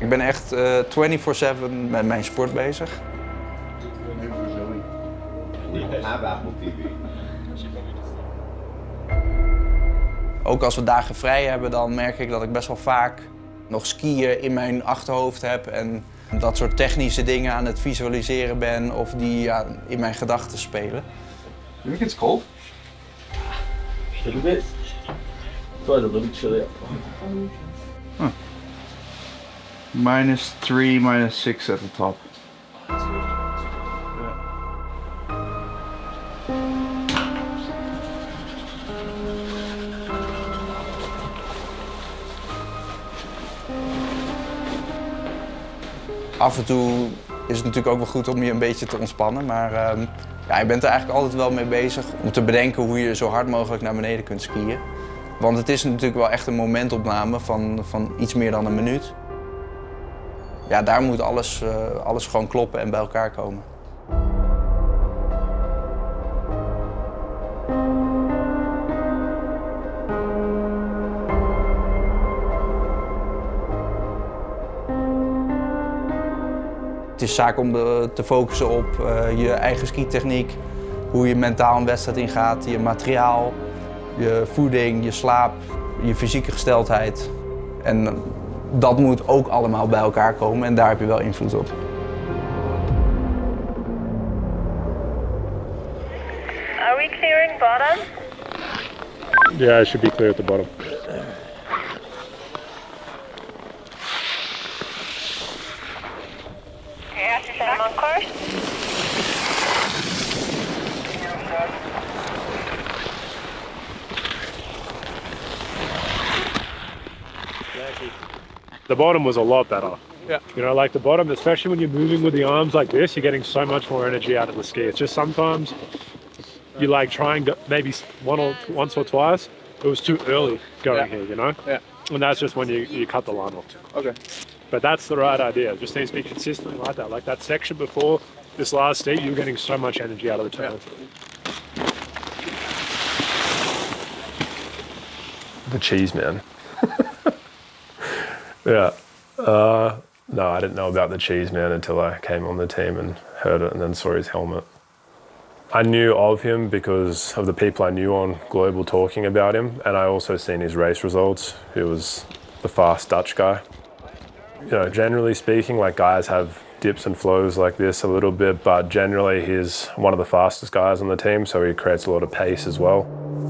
ben echt 24/7 met mijn sport bezig. Ook als we dagen vrij hebben, dan merk ik dat ik best wel vaak nog skiën in mijn achterhoofd heb en dat soort technische dingen aan het visualiseren ben of die in mijn gedachten spelen. You think it's cold? A little bit. It's a little chilly. -3, -6 at the top. Af en toe is het natuurlijk ook wel goed om je een beetje te ontspannen, maar ja, je bent er eigenlijk altijd wel mee bezig om te bedenken hoe je zo hard mogelijk naar beneden kunt skiën. Want het is natuurlijk wel echt een momentopname van iets meer dan een minuut. Ja, daar moet alles gewoon kloppen en bij elkaar komen. Het is zaak om te focussen op je eigen skitechniek, hoe je mentaal een wedstrijd ingaat, je materiaal, je voeding, je slaap, je fysieke gesteldheid. En dat moet ook allemaal bij elkaar komen en daar heb je wel invloed op. Are we clearing bottom? Yeah, it should be clear at the bottom. Same on course. The bottom was a lot better. Yeah. You know, like the bottom, especially when you're moving with the arms like this, you're getting so much more energy out of the ski. It's just sometimes you like trying to maybe once or twice, it was too early going here, you know? Yeah. And that's just when you cut the line off. Okay. But that's the right idea. Just needs to be consistently like that. Like that section before this last steep, you're getting so much energy out of the turn. The cheese man. Yeah. No, I didn't know about the cheese man until I came on the team and heard it and then saw his helmet. I knew of him because of the people I knew on Global talking about him, and I also seen his race results. He was the fast Dutch guy. You know, generally speaking, like guys have dips and flows like this a little bit, but generally he's one of the fastest guys on the team, so he creates a lot of pace as well.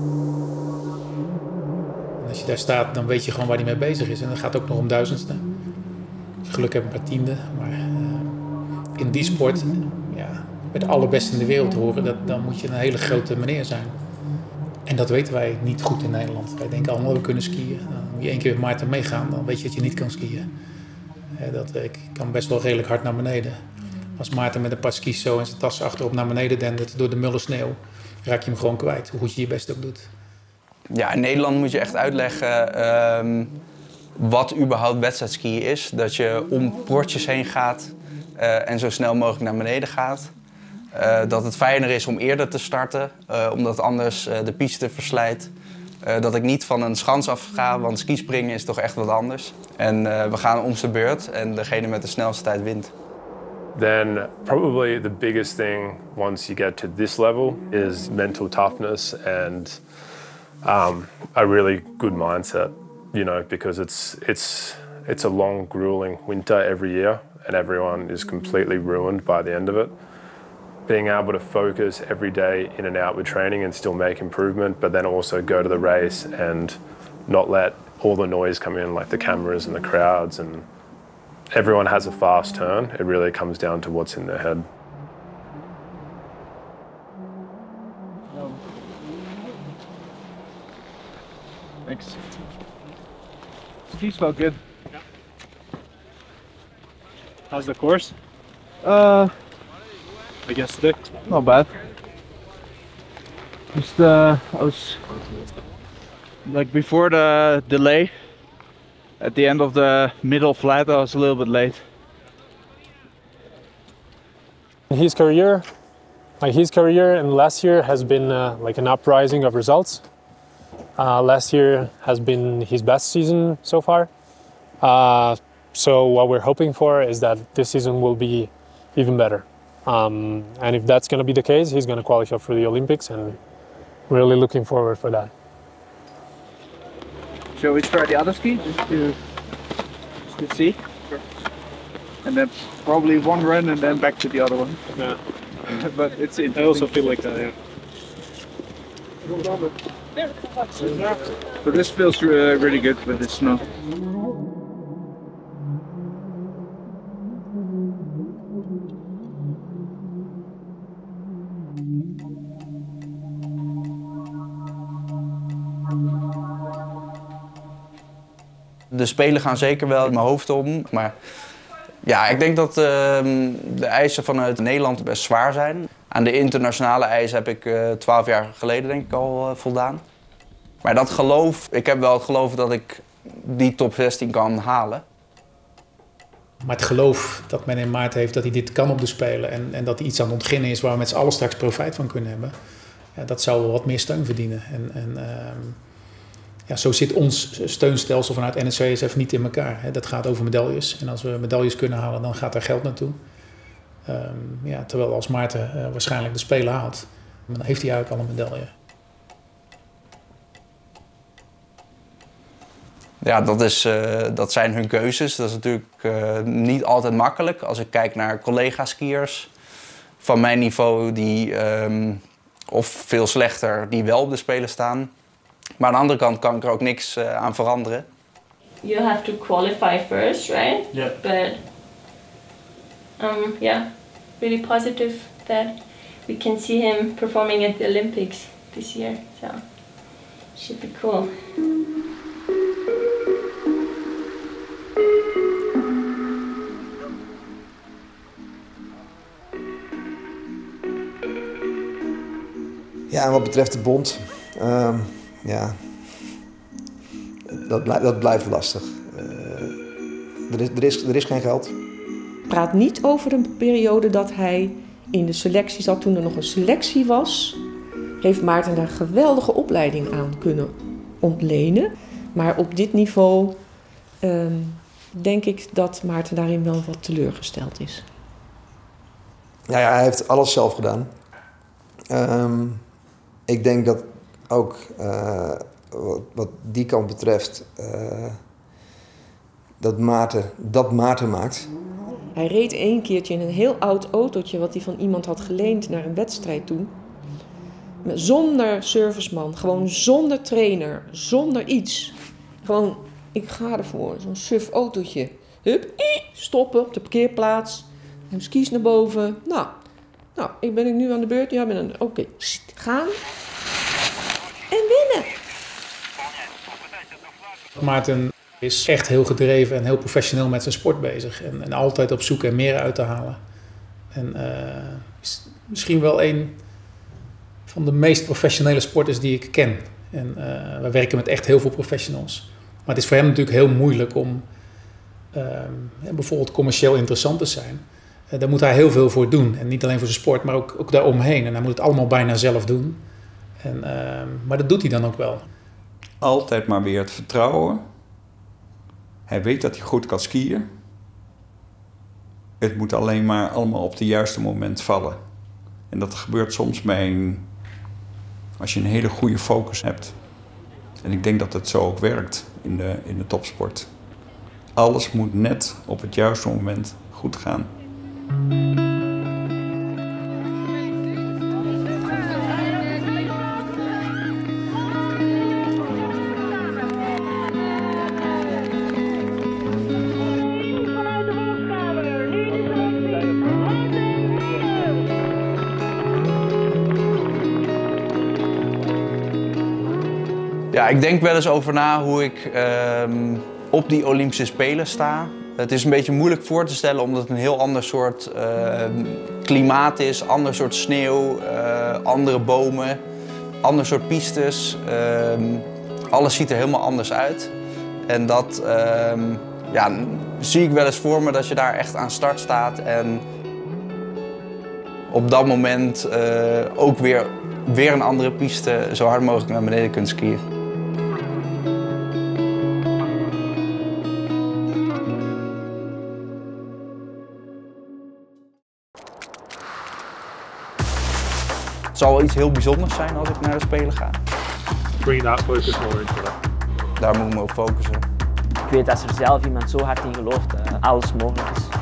Als je daar staat, dan weet je gewoon waar hij mee bezig is. En dat gaat ook nog om duizendste. Als je geluk hebt, een paar tiende. Maar in die sport, ja, met de allerbeste in de wereld te horen, dan moet je een hele grote meneer zijn. En dat weten wij niet goed in Nederland. Wij denken allemaal, we kunnen skiën. Dan moet je één keer met Maarten meegaan, dan weet je dat je niet kan skiën. Ik kan best wel redelijk hard naar beneden. Als Maarten met een paar skis zo en zijn tas achterop naar beneden dendert door de mulle sneeuw, raak je hem gewoon kwijt, hoe goed je je best ook doet. Ja, in Nederland moet je echt uitleggen wat überhaupt wedstrijdskiën is. Dat je om bordjes heen gaat en zo snel mogelijk naar beneden gaat. Dat het fijner is om eerder te starten, omdat anders de piste verslijt. Dat ik niet van een schans af ga, want skispringen is toch echt wat anders. En we gaan om zijn beurt en degene met de snelste tijd wint. Then probably the biggest thing once you get to this level is mental toughness and a really good mindset, you know, because it's a long, grueling winter every year and everyone is completely ruined by the end of it. Being able to focus every day in and out with training and still make improvement, but then also go to the race and not let all the noise come in, like the cameras and the crowds, and everyone has a fast turn. It really comes down to what's in their head. Thanks. Skis felt good. Yeah. How's the course? I guess today. Not bad. Just I was like before the delay. At the end of the middle flat, I was a little bit late. His career and last year has been like an uprising of results. Last year has been his best season so far. So what we're hoping for is that this season will be even better. And if that's going to be the case, he's going to qualify for the Olympics, and really looking forward for that. Shall we try the other ski just to see? And then probably one run and then back to the other one. Yeah. But it's I also feel like that, yeah. So this feels really good with the snow. De Spelen gaan zeker wel in mijn hoofd om. Maar ja, ik denk dat de eisen vanuit Nederland best zwaar zijn. Aan de internationale eisen heb ik 12 jaar geleden denk ik al voldaan. Maar dat geloof, ik heb wel het geloof dat ik die top 16 kan halen. Maar het geloof dat men in maart heeft dat hij dit kan op de Spelen en dat hij iets aan het ontginnen is waar we met z'n allen straks profijt van kunnen hebben, ja, dat zou wel wat meer steun verdienen. Ja, zo zit ons steunstelsel vanuit NSCSF niet in elkaar. Dat gaat over medailles. En als we medailles kunnen halen, dan gaat er geld naartoe. Ja, terwijl als Maarten waarschijnlijk de Spelen haalt, dan heeft hij eigenlijk al een medaille. Ja, dat zijn hun keuzes. Dat is natuurlijk niet altijd makkelijk. Als ik kijk naar collega-skiers van mijn niveau, die, of veel slechter, die wel op de Spelen staan. Maar aan de andere kant kan ik er ook niks aan veranderen. You have to qualify first, right? Yeah. But yeah, really positive that we can see him performing at the Olympics this year. So should be cool. Ja, en wat betreft de bond, ja, dat blijft lastig. Er is geen geld. Praat niet over een periode dat hij in de selectie zat. Toen er nog een selectie was, heeft Maarten daar een geweldige opleiding aan kunnen ontlenen. Maar op dit niveau denk ik dat Maarten daarin wel wat teleurgesteld is. Nou ja, hij heeft alles zelf gedaan. Ik denk dat ook wat die kant betreft dat Maarten maakt. Hij reed 1 keertje in een heel oud autootje wat hij van iemand had geleend naar een wedstrijd toe. Zonder serviceman, gewoon zonder trainer, zonder iets. Gewoon, ik ga ervoor, zo'n suf autootje. Hup, stoppen op de parkeerplaats, skis naar boven. Nou, ben ik nu aan de beurt? Ja, oké. Gaan en winnen. Maarten is echt heel gedreven en heel professioneel met zijn sport bezig. En altijd op zoek en meer uit te halen. En is misschien wel een van de meest professionele sporters die ik ken. En we werken met echt heel veel professionals. Maar het is voor hem natuurlijk heel moeilijk om bijvoorbeeld commercieel interessant te zijn. Daar moet hij heel veel voor doen. En niet alleen voor zijn sport, maar ook daaromheen. En hij moet het allemaal bijna zelf doen. Maar dat doet hij dan ook wel. Altijd maar weer het vertrouwen. Hij weet dat hij goed kan skiën. Het moet alleen maar allemaal op het juiste moment vallen. En dat gebeurt soms als je een hele goede focus hebt. En ik denk dat het zo ook werkt in de topsport. Alles moet net op het juiste moment goed gaan. Ja, ik denk wel eens over na hoe ik op die Olympische Spelen sta. Het is een beetje moeilijk voor te stellen omdat het een heel ander soort klimaat is, ander soort sneeuw, andere bomen, ander soort pistes. Alles ziet er helemaal anders uit. En dat zie ik wel eens voor me dat je daar echt aan start staat en op dat moment ook weer een andere piste zo hard mogelijk naar beneden kunt skiën. zal wel iets heel bijzonders zijn als ik naar de Spelen ga. Bring that focus more into that. Daar moet ik me op focussen. Ik weet dat als er zelf iemand zo hard in gelooft, alles mogelijk is.